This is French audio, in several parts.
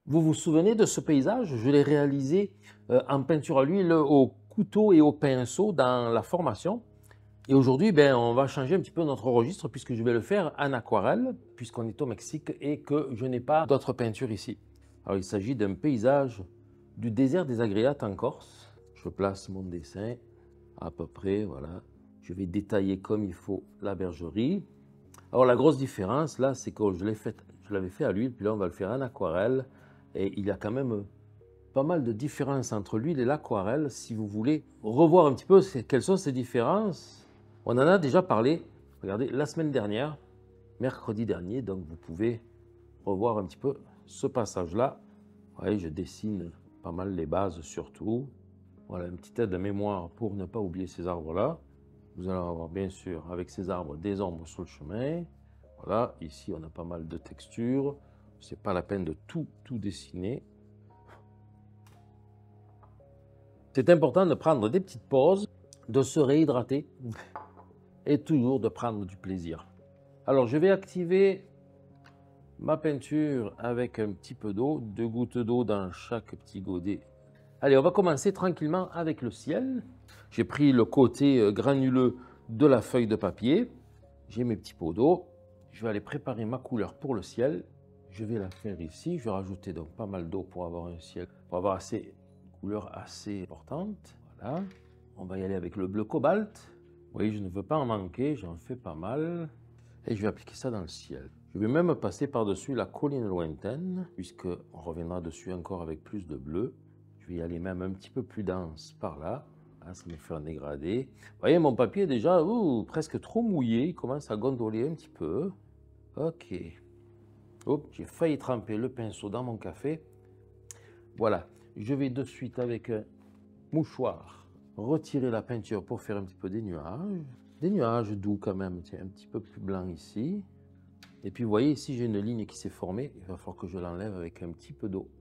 Vous vous souvenez de ce paysage? Je l'ai réalisé en peinture à l'huile au couteau et au pinceau dans la formation. Et aujourd'hui, ben, on va changer un petit peu notre registre puisque je vais le faire en aquarelle, puisqu'on est au Mexique et que je n'ai pas d'autre peinture ici. Alors, il s'agit d'un paysage du désert des Agriates en Corse. Je place mon dessin à peu près, voilà. Je vais détailler comme il faut la bergerie. Alors, la grosse différence, là, c'est que je l'avais fait à l'huile, puis là, on va le faire en aquarelle. Et il y a quand même pas mal de différences entre l'huile et l'aquarelle. Si vous voulez revoir un petit peu quelles sont ces différences, on en a déjà parlé, regardez, la semaine dernière, mercredi dernier, donc vous pouvez revoir un petit peu ce passage-là. Vous voyez, je dessine pas mal les bases surtout. Voilà, une petite aide de mémoire pour ne pas oublier ces arbres-là. Vous allez avoir bien sûr avec ces arbres des ombres sur le chemin. Voilà, ici on a pas mal de textures. C'est pas la peine de tout dessiner. C'est important de prendre des petites pauses, de se réhydrater et toujours de prendre du plaisir. Alors je vais activer ma peinture avec un petit peu d'eau, 2 gouttes d'eau dans chaque petit godet. Allez, on va commencer tranquillement avec le ciel. J'ai pris le côté granuleux de la feuille de papier. J'ai mes petits pots d'eau. Je vais aller préparer ma couleur pour le ciel. Je vais la faire ici. Je vais rajouter donc pas mal d'eau pour avoir un ciel, pour avoir une couleur assez importante. Voilà. On va y aller avec le bleu cobalt. Vous voyez, je ne veux pas en manquer, j'en fais pas mal. Et je vais appliquer ça dans le ciel. Je vais même passer par-dessus la colline lointaine, puisqu'on reviendra dessus encore avec plus de bleu. Je vais y aller même un petit peu plus dense par là. Là, ça me fait un dégradé. Vous voyez, mon papier est déjà presque trop mouillé. Il commence à gondoler un petit peu. Ok. Hop, j'ai failli tremper le pinceau dans mon café. Voilà. Je vais de suite avec un mouchoir retirer la peinture pour faire un petit peu des nuages. Des nuages doux quand même, tiens, un petit peu plus blanc ici. Et puis vous voyez ici j'ai une ligne qui s'est formée, il va falloir que je l'enlève avec un petit peu d'eau.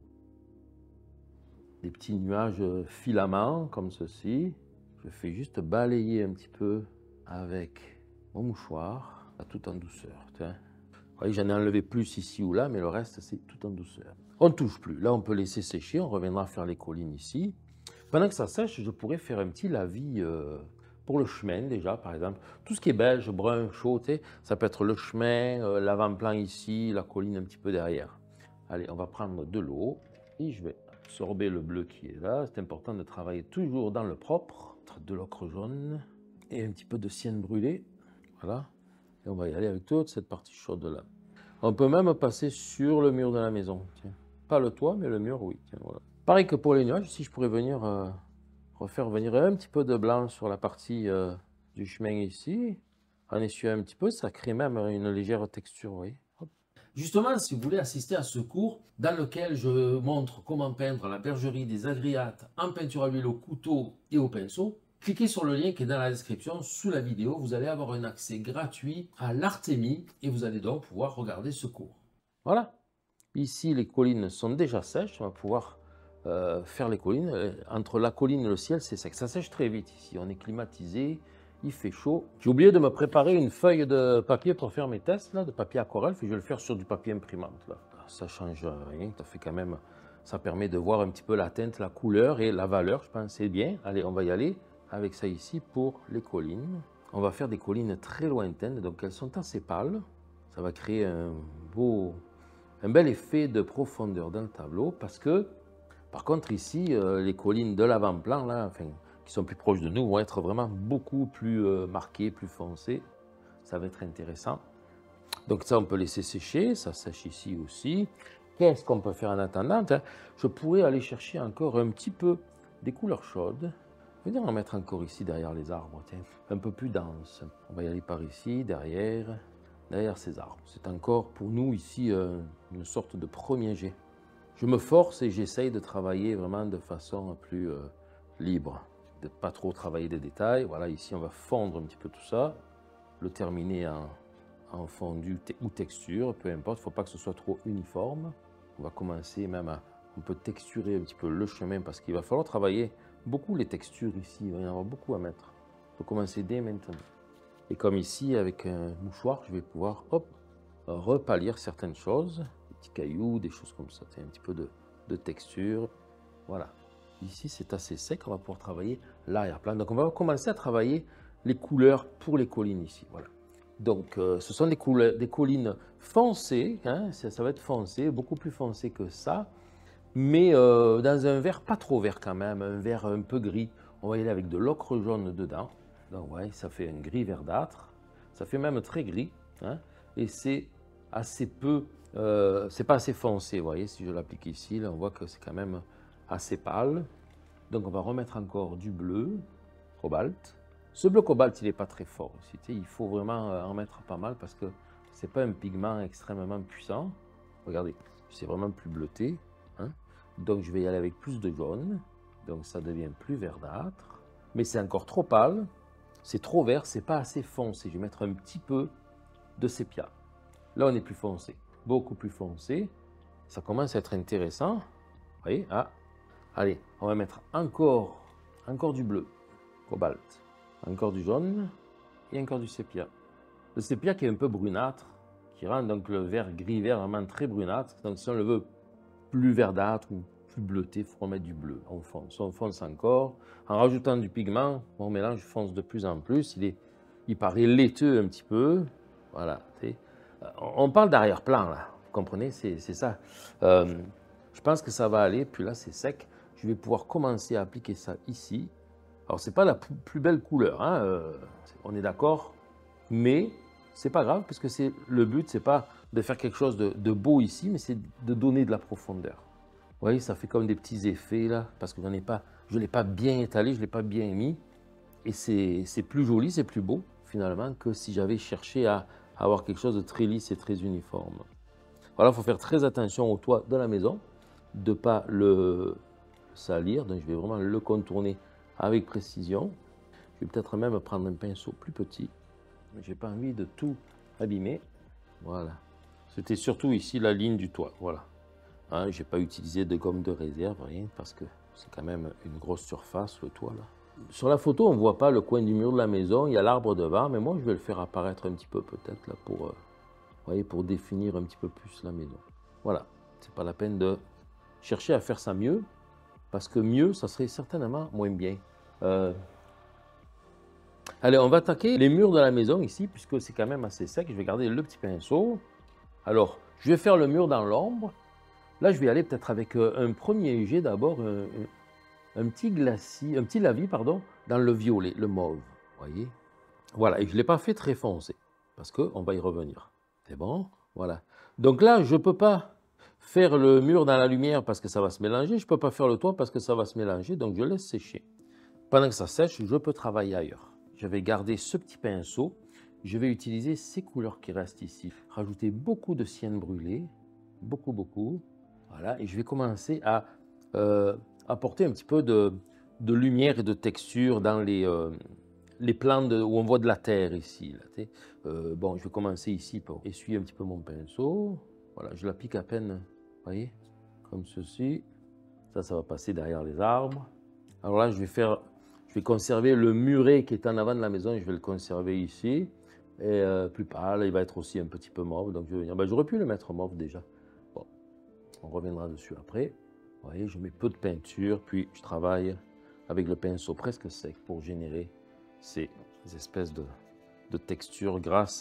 Des petits nuages filaments comme ceci. Je fais juste balayer un petit peu avec mon mouchoir, tout en douceur. Tiens. Vous voyez, j'en ai enlevé plus ici ou là, mais le reste c'est tout en douceur. On ne touche plus, là on peut laisser sécher, on reviendra faire les collines ici. Pendant que ça sèche, je pourrais faire un petit lavis pour le chemin déjà, par exemple. Tout ce qui est beige, brun, chaud, ça peut être le chemin, l'avant-plan ici, la colline un petit peu derrière. Allez, on va prendre de l'eau et je vais absorber le bleu qui est là. C'est important de travailler toujours dans le propre. De l'ocre jaune et un petit peu de cyan brûlée. Voilà. Et on va y aller avec toute cette partie chaude là. On peut même passer sur le mur de la maison. Tiens. Pas le toit, mais le mur, oui. Tiens, voilà. Pareil que pour les nuages, si je pourrais venir refaire venir un petit peu de blanc sur la partie du chemin ici, en essuyant un petit peu, ça crée même une légère texture, vous voyez. Hop. Justement, si vous voulez assister à ce cours dans lequel je montre comment peindre la bergerie des Agriates en peinture à l'huile au couteau et au pinceau, cliquez sur le lien qui est dans la description sous la vidéo. Vous allez avoir un accès gratuit à l'Artémis et vous allez donc pouvoir regarder ce cours. Voilà. Ici, les collines sont déjà sèches. On va pouvoir faire les collines. Entre la colline et le ciel, c'est sec. Ça sèche très vite ici. On est climatisé, il fait chaud. J'ai oublié de me préparer une feuille de papier pour faire mes tests, là, de papier aquarelle. Je vais le faire sur du papier imprimante. Là. Ça change rien. Ça fait quand même, ça permet de voir un petit peu la teinte, la couleur et la valeur. Je pense c'est bien. Allez, on va y aller avec ça ici pour les collines. On va faire des collines très lointaines, donc elles sont assez pâles. Ça va créer un bel effet de profondeur dans le tableau parce que, par contre, ici, les collines de l'avant-plan, là, enfin, qui sont plus proches de nous, vont être vraiment beaucoup plus marquées, plus foncées. Ça va être intéressant. Donc ça, on peut laisser sécher. Ça sèche ici aussi. Qu'est-ce qu'on peut faire en attendant? Je pourrais aller chercher encore un petit peu des couleurs chaudes. Venir en mettre encore ici derrière les arbres, tiens, un peu plus dense. On va y aller par ici, derrière ces arbres. C'est encore pour nous ici une sorte de premier jet. Je me force et j'essaye de travailler vraiment de façon plus libre, de ne pas trop travailler des détails. Voilà, ici on va fondre un petit peu tout ça, le terminer en fondu ou texture, peu importe, il ne faut pas que ce soit trop uniforme. On va commencer même on peut texturer un petit peu le chemin parce qu'il va falloir travailler beaucoup les textures ici, il va y en avoir beaucoup à mettre. Il faut commencer dès maintenant. Et comme ici, avec un mouchoir, je vais pouvoir, hop, repâlir certaines choses. petits cailloux, des choses comme ça, un petit peu de texture. Voilà. Ici, c'est assez sec, on va pouvoir travailler l'arrière-plan. Donc, on va commencer à travailler les couleurs pour les collines ici. Voilà. Donc, ce sont des collines foncées, hein, ça va être foncé, beaucoup plus foncé que ça, mais dans un vert pas trop vert quand même, un vert un peu gris. On va y aller avec de l'ocre jaune dedans. Donc, ouais, ça fait un gris verdâtre. Ça fait même très gris, hein, et c'est assez peu, c'est pas assez foncé. Vous voyez, si je l'applique ici, là, on voit que c'est quand même assez pâle. Donc, on va remettre encore du bleu cobalt. Ce bleu cobalt, il n'est pas très fort ici. Il faut vraiment en mettre pas mal parce que ce n'est pas un pigment extrêmement puissant. Regardez, c'est vraiment plus bleuté, hein. Donc, je vais y aller avec plus de jaune. Donc, ça devient plus verdâtre. Mais c'est encore trop pâle. C'est trop vert, c'est pas assez foncé. Je vais mettre un petit peu de sépia. Là, on est plus foncé, beaucoup plus foncé. Ça commence à être intéressant. Vous voyez, ah. Allez, on va mettre encore du bleu, cobalt, encore du jaune et encore du sépia. Le sépia qui est un peu brunâtre, qui rend donc le vert gris-vert vraiment très brunâtre. Donc si on le veut plus verdâtre ou plus bleuté, il faut remettre du bleu. On fonce encore. En rajoutant du pigment, mon mélange fonce de plus en plus. Il paraît laiteux un petit peu. Voilà. On parle d'arrière-plan là, vous comprenez, c'est ça. Je pense que ça va aller, puis là c'est sec. Je vais pouvoir commencer à appliquer ça ici. Alors, ce n'est pas la plus belle couleur, hein, on est d'accord, mais ce n'est pas grave, parce que le but, ce n'est pas de faire quelque chose de beau ici, mais c'est de donner de la profondeur. Vous voyez, ça fait comme des petits effets, là, parce que je ne l'ai pas bien étalé, je ne l'ai pas bien mis, et c'est plus joli, c'est plus beau, finalement, que si j'avais cherché à avoir quelque chose de très lisse et très uniforme. Voilà, il faut faire très attention au toit de la maison, de ne pas le salir, donc je vais vraiment le contourner avec précision. Je vais peut-être même prendre un pinceau plus petit. Je n'ai pas envie de tout abîmer. Voilà. C'était surtout ici la ligne du toit. Voilà. Hein, je n'ai pas utilisé de gomme de réserve, rien, parce que c'est quand même une grosse surface, le toit là. Sur la photo, on ne voit pas le coin du mur de la maison. Il y a l'arbre devant, mais moi, je vais le faire apparaître un petit peu peut-être là pour, voyez, pour définir un petit peu plus la maison. Voilà. C'est pas la peine de chercher à faire ça mieux, parce que mieux, ça serait certainement moins bien. Allez, on va attaquer les murs de la maison ici, puisque c'est quand même assez sec. Je vais garder le petit pinceau. Alors, je vais faire le mur dans l'ombre. Là, je vais aller peut-être avec un premier jet d'abord, un petit lavis, pardon, dans le violet, le mauve. Voyez? Voilà, et je ne l'ai pas fait très foncé, parce qu'on va y revenir. C'est bon? Voilà. Donc là, je ne peux pas faire le mur dans la lumière parce que ça va se mélanger. Je ne peux pas faire le toit parce que ça va se mélanger, donc je laisse sécher. Pendant que ça sèche, je peux travailler ailleurs. Je vais garder ce petit pinceau. Je vais utiliser ces couleurs qui restent ici. Rajouter beaucoup de cyan brûlé, beaucoup. Voilà, et je vais commencer à apporter un petit peu de lumière et de texture dans les plans où on voit de la terre ici. Là, bon, je vais commencer ici pour essuyer un petit peu mon pinceau. Voilà, je l'applique à peine, vous voyez, comme ceci. Ça va passer derrière les arbres. Alors là, je vais conserver le muret qui est en avant de la maison, je vais le conserver ici. Et plus pâle, il va être aussi un petit peu mauve. Donc je vais venir. Ben, j'aurais pu le mettre mauve déjà. Bon, on reviendra dessus après. Vous voyez, je mets peu de peinture, puis je travaille avec le pinceau presque sec pour générer ces espèces de textures grâce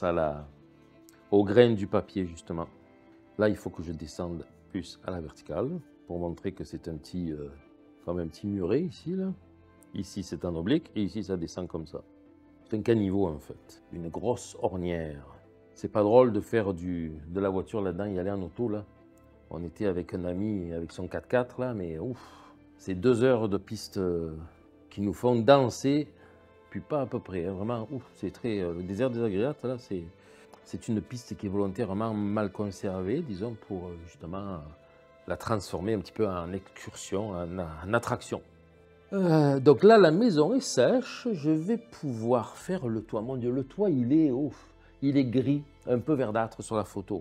aux graines du papier, justement. Là, il faut que je descende plus à la verticale pour montrer que c'est comme un petit muret ici, là. Ici, c'est en oblique et ici, ça descend comme ça. C'est un caniveau, en fait. Une grosse ornière. C'est pas drôle de faire de la voiture là-dedans, y aller en auto, là. On était avec un ami avec son 4x4, là, mais ouf, c'est 2 heures de piste qui nous font danser, puis pas à peu près, hein, vraiment, ouf, c'est très... le désert des Agréates, là, c'est une piste qui est volontairement mal conservée, disons, pour justement la transformer un petit peu en excursion, en attraction. Donc là, la maison est sèche, je vais pouvoir faire le toit. Mon Dieu, le toit, il est gris, un peu verdâtre sur la photo.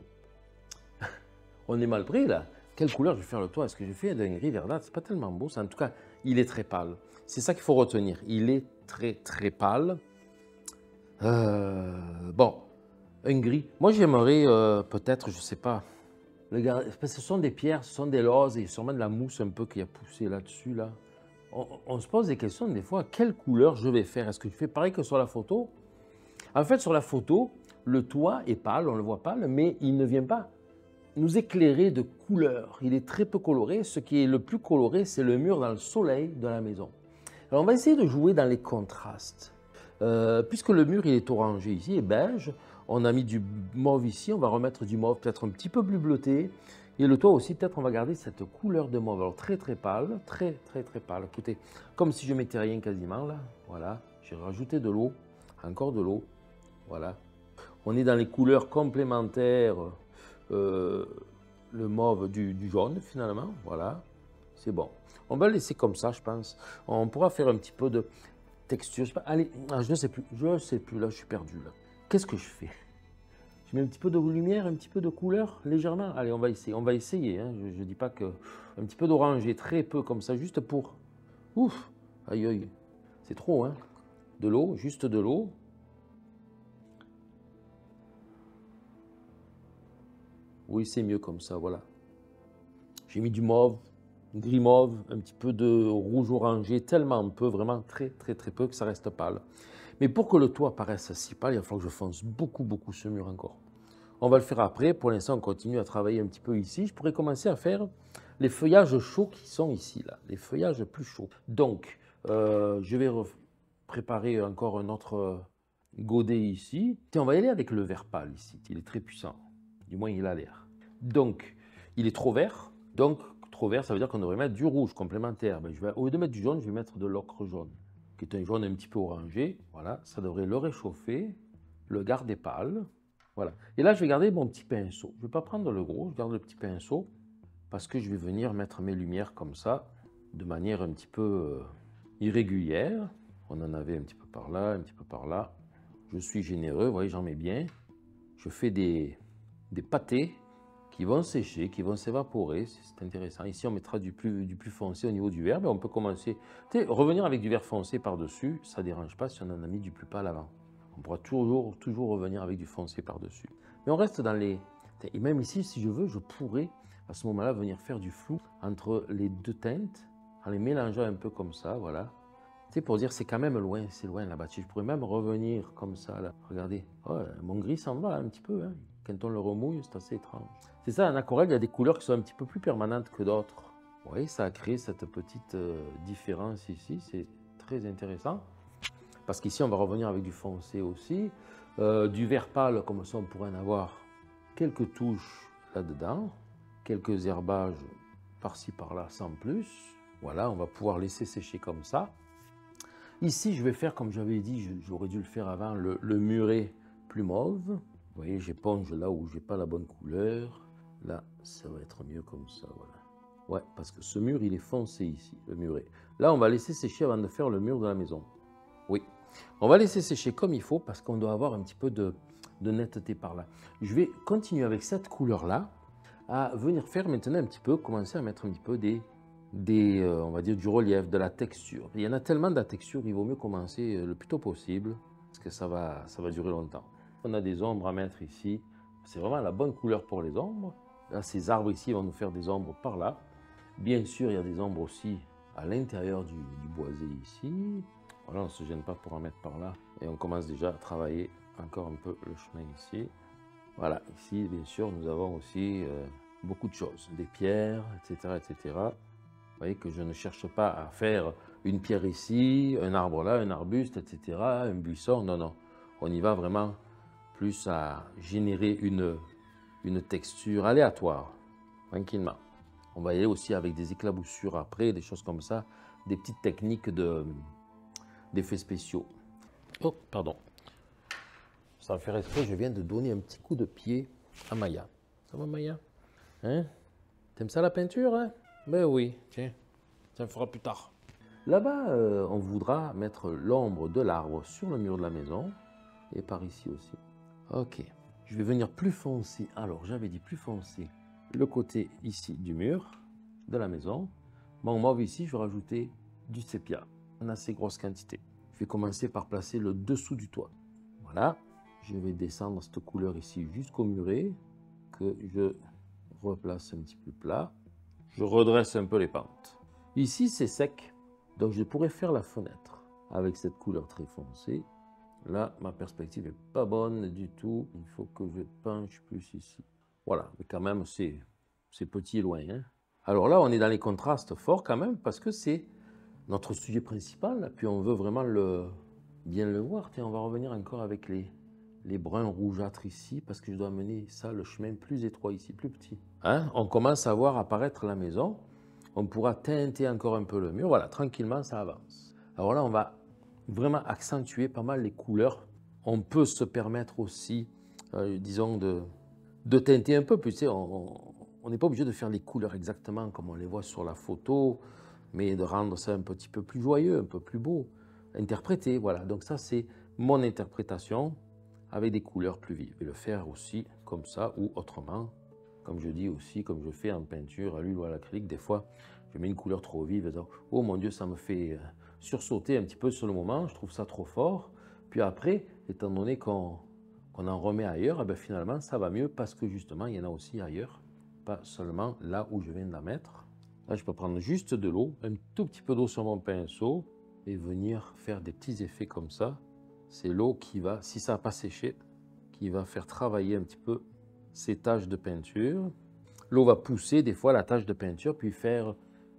On est mal pris, là. Quelle couleur je vais faire le toit? Est-ce que je fais d'un gris verdâtre? C'est pas tellement beau, ça. En tout cas, il est très pâle. C'est ça qu'il faut retenir. Il est très pâle. Bon, un gris. Moi, j'aimerais peut-être, je sais pas, Parce que ce sont des pierres, ce sont des lozes et sûrement de la mousse un peu qui a poussé là-dessus. Là. On se pose des questions des fois, quelle couleur je vais faire? Est-ce que je fais pareil que sur la photo? En fait, sur la photo, le toit est pâle, on le voit pâle, mais il ne vient pas nous éclairer de couleurs. Il est très peu coloré. Ce qui est le plus coloré, c'est le mur dans le soleil de la maison. Alors, on va essayer de jouer dans les contrastes. Puisque le mur il est orangé ici et beige, on a mis du mauve ici, on va remettre du mauve peut-être un petit peu plus bleuté. Et le toit aussi, peut-être on va garder cette couleur de mauve. Alors très très pâle, très pâle. Écoutez, comme si je mettais rien quasiment là. Voilà, j'ai rajouté de l'eau, encore de l'eau. Voilà. On est dans les couleurs complémentaires, le mauve du jaune finalement. Voilà, c'est bon. On va le laisser comme ça, je pense. On pourra faire un petit peu de texture. Je sais pas, allez, je ne sais plus, là, je suis perdu là. Qu'est-ce que je fais? Je mets un petit peu de lumière, un petit peu de couleur, légèrement. Allez, on va essayer. Hein. Je ne dis pas que... Un petit peu d'oranger, très peu comme ça, juste pour... Ouf, aïe aïe, c'est trop, hein. De l'eau, juste de l'eau. Oui, c'est mieux comme ça, voilà. J'ai mis du mauve, gris mauve, un petit peu de rouge orangé, tellement peu, vraiment très peu que ça reste pâle. Mais pour que le toit paraisse si pâle, il va falloir que je fonce beaucoup ce mur encore. On va le faire après. Pour l'instant, on continue à travailler un petit peu ici. Je pourrais commencer à faire les feuillages chauds qui sont ici, là, les feuillages plus chauds. Donc, je vais préparer encore un autre godet ici. Et on va y aller avec le vert pâle ici. Il est très puissant. Du moins, il a l'air. Donc, il est trop vert. Donc, trop vert, ça veut dire qu'on devrait mettre du rouge complémentaire. Ben, au lieu de mettre du jaune, je vais mettre de l'ocre jaune, qui est un jaune un petit peu orangé. Voilà, ça devrait le réchauffer, le garder pâle. Voilà. Et là, je vais garder mon petit pinceau. Je ne vais pas prendre le gros, je garde le petit pinceau parce que je vais venir mettre mes lumières comme ça, de manière un petit peu irrégulière. On en avait un petit peu par là, un petit peu par là. Je suis généreux, vous voyez, j'en mets bien. Je fais des pâtés qui vont sécher, qui vont s'évaporer. C'est intéressant. Ici, on mettra du plus foncé au niveau du vert. Mais on peut commencer, revenir avec du vert foncé par-dessus, ça ne dérange pas si on en a mis du plus pâle avant. On pourra toujours revenir avec du foncé par-dessus. Mais on reste dans les... Et même ici, si je veux, je pourrais à ce moment-là venir faire du flou entre les deux teintes, en les mélangeant un peu comme ça, voilà. Tu sais, pour dire c'est quand même loin, c'est loin là-bas. Je pourrais même revenir comme ça, là. Regardez, oh, mon gris s'en va un petit peu, hein. Quand on le remouille, c'est assez étrange. C'est ça, en aquarelle, il y a des couleurs qui sont un petit peu plus permanentes que d'autres. Vous voyez, ça a créé cette petite différence ici, c'est très intéressant. Parce qu'ici, on va revenir avec du foncé aussi. Du vert pâle, comme ça, on pourrait en avoir quelques touches là-dedans. Quelques herbages par-ci, par-là, sans plus. Voilà, on va pouvoir laisser sécher comme ça. Ici, je vais faire, comme j'avais dit, j'aurais dû le faire avant, le muret plus mauve. Vous voyez, j'éponge là où j'ai pas la bonne couleur. Là, ça va être mieux comme ça, voilà. Ouais, parce que ce mur, il est foncé ici, le muret. Là, on va laisser sécher avant de faire le mur de la maison. Oui, on va laisser sécher comme il faut parce qu'on doit avoir un petit peu de netteté par là. Je vais continuer avec cette couleur-là à venir faire maintenant un petit peu, commencer à mettre un petit peu on va dire du relief, de la texture. Il y en a tellement de la texture, il vaut mieux commencer le plus tôt possible parce que ça va durer longtemps. On a des ombres à mettre ici. C'est vraiment la bonne couleur pour les ombres. Là, ces arbres ici vont nous faire des ombres par là. Bien sûr, il y a des ombres aussi à l'intérieur du boisé ici. Voilà, on ne se gêne pas pour en mettre par là. Et on commence déjà à travailler encore un peu le chemin ici. Voilà, ici, bien sûr, nous avons aussi beaucoup de choses. Des pierres, etc., etc. Vous voyez que je ne cherche pas à faire une pierre ici, un arbre là, un arbuste, etc., un buisson. Non, non. On y va vraiment plus à générer une texture aléatoire, tranquillement. On va y aller aussi avec des éclaboussures après, des choses comme ça, des petites techniques d'effets spéciaux. Oh, pardon. Sans faire exprès, je viens de donner un petit coup de pied à Maya. Ça va, Maya? Hein? T'aimes ça la peinture, hein? Ben oui, tiens, ça me fera plus tard. Là-bas, on voudra mettre l'ombre de l'arbre sur le mur de la maison et par ici aussi. Ok, je vais venir plus foncé. Alors, j'avais dit plus foncé le côté ici du mur de la maison. Mon mauve ici, je vais rajouter du sépia en assez grosse quantité. Je vais commencer par placer le dessous du toit. Voilà, je vais descendre cette couleur ici jusqu'au muret que je replace un petit peu plat. Je redresse un peu les pentes. Ici, c'est sec, donc je pourrais faire la fenêtre avec cette couleur très foncée. Là, ma perspective n'est pas bonne du tout. Il faut que je penche plus ici. Voilà, mais quand même, c'est petit et loin. Hein. Alors là, on est dans les contrastes forts quand même, parce que c'est notre sujet principal. Puis on veut vraiment bien le voir. Tiens, on va revenir encore avec les bruns rougeâtres ici, parce que je dois mener ça, le chemin plus étroit ici, plus petit. Hein? On commence à voir apparaître la maison. On pourra teinter encore un peu le mur. Voilà, tranquillement, ça avance. Alors là, on va vraiment accentuer pas mal les couleurs. On peut se permettre aussi, disons, de teinter un peu. Puis, tu sais, on n'est pas obligé de faire les couleurs exactement comme on les voit sur la photo, mais de rendre ça un petit peu plus joyeux, un peu plus beau. Interpréter, voilà. Donc ça, c'est mon interprétation avec des couleurs plus vives. Et le faire aussi comme ça ou autrement. Comme je dis aussi, comme je fais en peinture à l'huile ou à l'acrylique, des fois, je mets une couleur trop vive. Donc, oh mon Dieu, ça me fait sursauter un petit peu sur le moment. Je trouve ça trop fort. Puis après, étant donné qu'on en remet ailleurs, eh bien, finalement, ça va mieux parce que justement, il y en a aussi ailleurs. Pas seulement là où je viens de la mettre. Là, je peux prendre juste de l'eau, un tout petit peu d'eau sur mon pinceau et venir faire des petits effets comme ça. C'est l'eau qui va, si ça n'a pas séché, qui va faire travailler un petit peu ces taches de peinture. L'eau va pousser des fois la tache de peinture, puis faire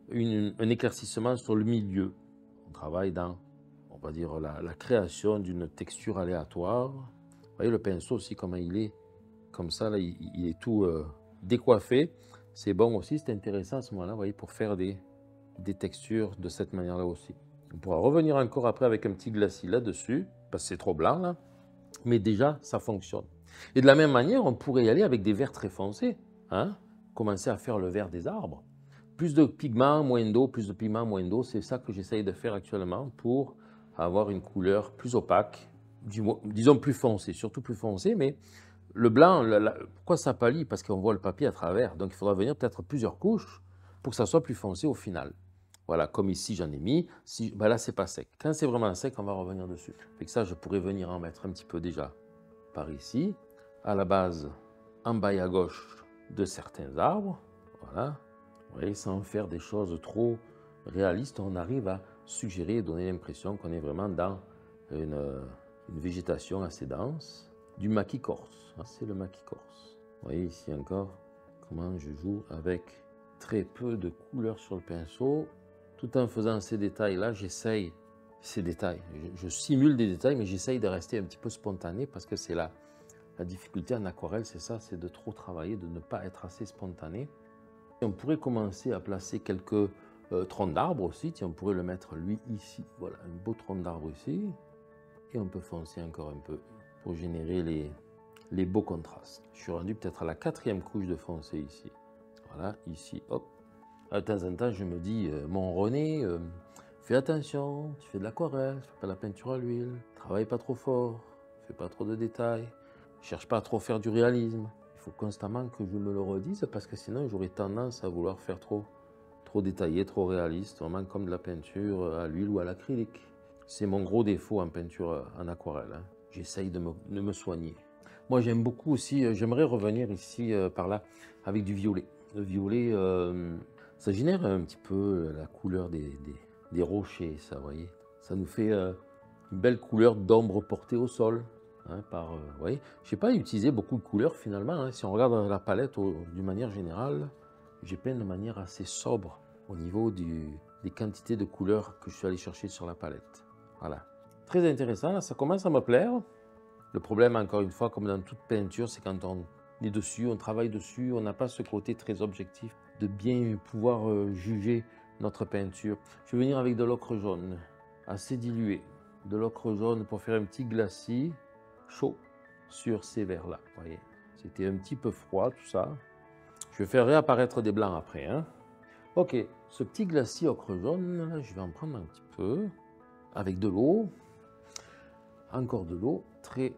un éclaircissement sur le milieu. On travaille dans, on va dire, la création d'une texture aléatoire. Vous voyez le pinceau aussi, comment il est, comme ça, là, il est tout décoiffé. C'est bon aussi, c'est intéressant à ce moment-là, vous voyez, pour faire des textures de cette manière-là aussi. On pourra revenir encore après avec un petit glacis là-dessus, parce que c'est trop blanc, là. Mais déjà, ça fonctionne. Et de la même manière, on pourrait y aller avec des verts très foncés. Hein? Commencer à faire le vert des arbres. Plus de pigments, moins d'eau, plus de pigments, moins d'eau. C'est ça que j'essaye de faire actuellement pour avoir une couleur plus opaque, disons plus foncée, surtout plus foncée. Mais le blanc, pourquoi ça pâlit? Parce qu'on voit le papier à travers. Donc il faudra venir peut-être plusieurs couches pour que ça soit plus foncé au final. Voilà, comme ici j'en ai mis, ben là c'est pas sec. Quand c'est vraiment sec, on va revenir dessus. Fait que ça, je pourrais venir en mettre un petit peu déjà par ici, à la base, en bas et à gauche de certains arbres. Voilà, vous voyez, sans faire des choses trop réalistes, on arrive à suggérer et donner l'impression qu'on est vraiment dans une végétation assez dense. Du maquis corse, c'est le maquis corse. Vous voyez ici encore comment je joue avec très peu de couleurs sur le pinceau. Tout en faisant ces détails-là, j'essaye ces détails. Je simule des détails, mais j'essaye de rester un petit peu spontané parce que c'est la difficulté en aquarelle, c'est ça, c'est de trop travailler, de ne pas être assez spontané. Et on pourrait commencer à placer quelques troncs d'arbres aussi. Tiens, on pourrait le mettre, lui, ici. Voilà, un beau tronc d'arbre ici. Et on peut foncer encore un peu pour générer les beaux contrastes. Je suis rendu peut-être à la 4e couche de foncé ici. Voilà, ici, hop. De temps en temps, je me dis, mon René, fais attention, tu fais de l'aquarelle, tu fais pas de la peinture à l'huile, travaille pas trop fort, fais pas trop de détails, cherche pas à trop faire du réalisme. Il faut constamment que je me le redise parce que sinon j'aurais tendance à vouloir faire trop détaillé, trop réaliste, vraiment comme de la peinture à l'huile ou à l'acrylique. C'est mon gros défaut en peinture en aquarelle. Hein. J'essaye de me soigner. Moi j'aime beaucoup aussi, j'aimerais revenir ici par là avec du violet. Le violet, ça génère un petit peu la couleur des rochers, ça, vous voyez. Ça nous fait une belle couleur d'ombre portée au sol. Hein, vous voyez. Je n'ai pas utilisé beaucoup de couleurs finalement. Hein. Si on regarde la palette d'une manière générale, j'ai peint de manière assez sobre au niveau des quantités de couleurs que je suis allé chercher sur la palette. Voilà. Très intéressant, là, ça commence à me plaire. Le problème, encore une fois, comme dans toute peinture, c'est quand on est dessus, on travaille dessus, on n'a pas ce côté très objectif de bien pouvoir juger notre peinture. Je vais venir avec de l'ocre jaune, assez dilué. De l'ocre jaune pour faire un petit glacis chaud sur ces verres-là. Vous voyez, c'était un petit peu froid tout ça. Je vais faire réapparaître des blancs après. Hein. Ok, ce petit glacis ocre jaune, là, je vais en prendre un petit peu avec de l'eau. Encore de l'eau, très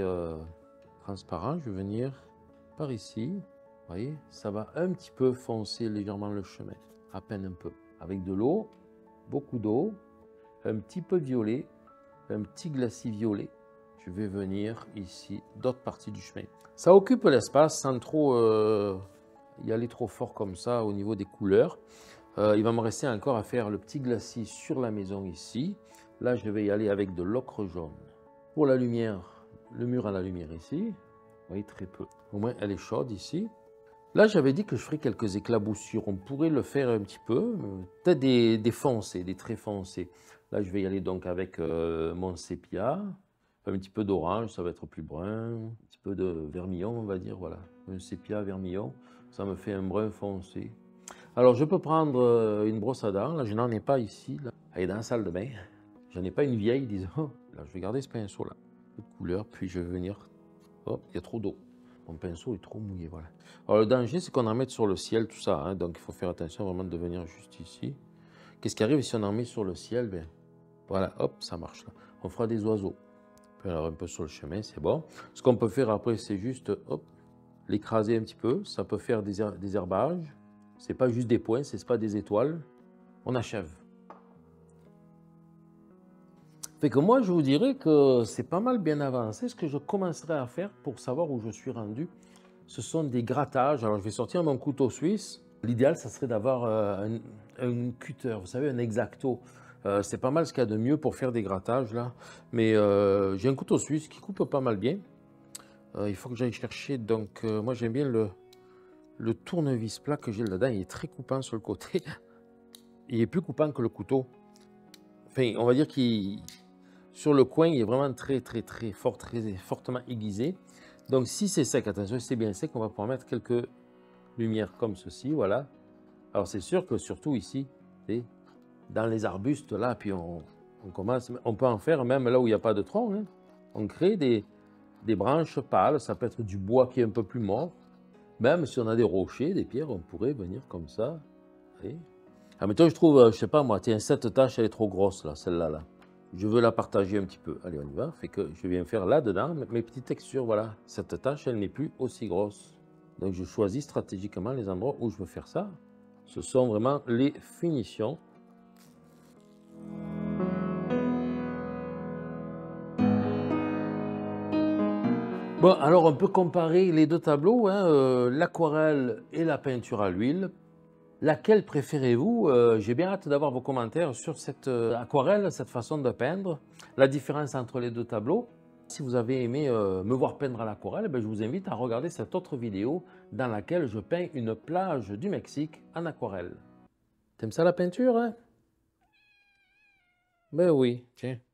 transparent. Je vais venir par ici. Vous voyez, ça va un petit peu foncer légèrement le chemin, à peine un peu. Avec de l'eau, beaucoup d'eau, un petit peu violet, un petit glacis violet. Je vais venir ici, d'autres parties du chemin. Ça occupe l'espace sans trop y aller trop fort comme ça au niveau des couleurs. Il va me rester encore à faire le petit glacis sur la maison ici. Là, je vais y aller avec de l'ocre jaune. Pour la lumière, le mur à la lumière ici. Vous voyez, très peu. Au moins, elle est chaude ici. Là, j'avais dit que je ferais quelques éclaboussures. On pourrait le faire un petit peu, peut-être des foncés, des traits foncés. Là, je vais y aller donc avec mon sépia. Un petit peu d'orange, ça va être plus brun. Un petit peu de vermillon, on va dire, voilà. Un sépia vermillon, ça me fait un brun foncé. Alors, je peux prendre une brosse à dents. Là, je n'en ai pas ici. Là. Elle est dans la salle de bain. Je n'en ai pas une vieille, disons. Là, je vais garder ce pinceau-là. De couleur, puis je vais venir... Oh, il y a trop d'eau. Mon pinceau est trop mouillé, voilà. Alors, le danger, c'est qu'on en mette sur le ciel, tout ça. Hein, donc, il faut faire attention vraiment de venir juste ici. Qu'est-ce qui arrive si on en met sur le ciel? Ben, voilà, hop, ça marche là. On fera des oiseaux. Puis alors, un peu sur le chemin, c'est bon. Ce qu'on peut faire après, c'est juste, hop, l'écraser un petit peu. Ça peut faire des herbages. C'est pas juste des points, c'est pas des étoiles. On achève. Fait que moi, je vous dirais que c'est pas mal bien avancé. Ce que je commencerai à faire pour savoir où je suis rendu, ce sont des grattages. Alors, je vais sortir mon couteau suisse. L'idéal, ça serait d'avoir un cutter, vous savez, un X-Acto. C'est pas mal ce qu'il y a de mieux pour faire des grattages, là. Mais j'ai un couteau suisse qui coupe pas mal bien. Il faut que j'aille chercher, donc, moi, j'aime bien le tournevis plat que j'ai là-dedans. Il est très coupant sur le côté. Il est plus coupant que le couteau. Enfin, on va dire qu'il... Sur le coin, il est vraiment très fort, très fortement aiguisé. Donc, si c'est sec, attention, si c'est bien sec, on va pouvoir mettre quelques lumières comme ceci, voilà. Alors, c'est sûr que surtout ici, dans les arbustes, là, puis on commence, on peut en faire même là où il n'y a pas de tronc. Hein. On crée des branches pâles, ça peut être du bois qui est un peu plus mort. Même si on a des rochers, des pierres, on pourrait venir comme ça. Ah, mettons, je trouve, je sais pas moi, tiens, cette tâche, elle est trop grosse, là, celle-là, là. Je veux la partager un petit peu. Allez, on y va. Fait que je viens faire là-dedans mes petites textures, voilà. Cette tâche, elle n'est plus aussi grosse. Donc, je choisis stratégiquement les endroits où je veux faire ça. Ce sont vraiment les finitions. Bon, alors on peut comparer les deux tableaux, hein, l'aquarelle et la peinture à l'huile. Laquelle préférez-vous? J'ai bien hâte d'avoir vos commentaires sur cette aquarelle, cette façon de peindre, la différence entre les deux tableaux. Si vous avez aimé me voir peindre à l'aquarelle, je vous invite à regarder cette autre vidéo dans laquelle je peins une plage du Mexique en aquarelle. T'aimes ça la peinture, hein? Ben oui, tiens.